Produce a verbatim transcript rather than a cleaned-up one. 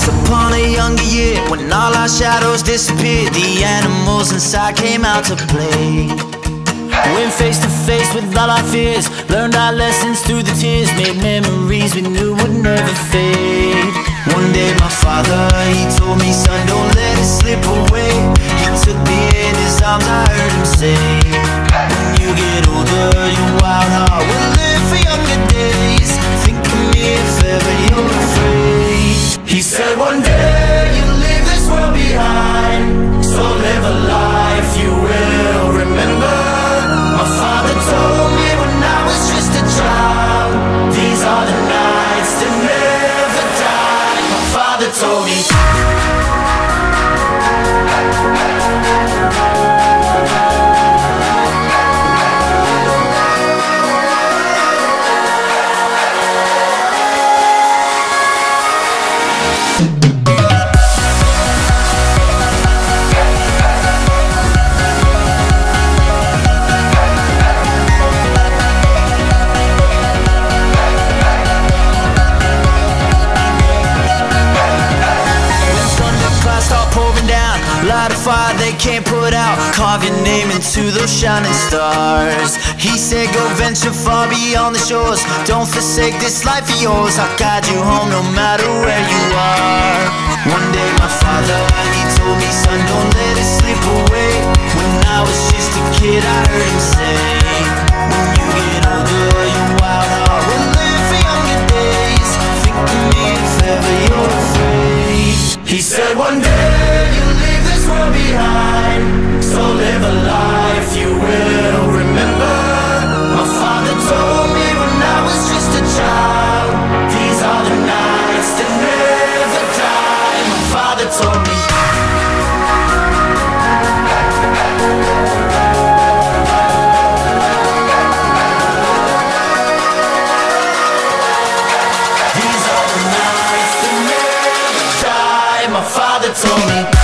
Once upon a younger year, when all our shadows disappeared, the animals inside came out to play. Went face to face with all our fears, learned our lessons through the tears, made memories we knew would never fade. One day my father, he told me, son, don't let it slip away. He took me in his arms, I heard him say, when you get older, your wild heart will live for younger days. Think of me if ever you're afraid. He said one day you'll leave this world behind, so live a life you will remember. My father told me when I was just a child, these are the nights that never die. My father told me. Light a fire they can't put out, carve your name into those shining stars. He said go venture far beyond the shores, don't forsake this life of yours. I'll guide you home no matter where you are. One day my father, he told me, son, don't let it slip away. When I was just a kid I heard him say, when you get older your wild heart will live for younger days. Think of me if ever you're afraid. He said one day you'll leave this world behind, so live a life you will remember. My father told me when I was just a child, these are the nights that never die. My father told me. These are the nights that never die. My father told me.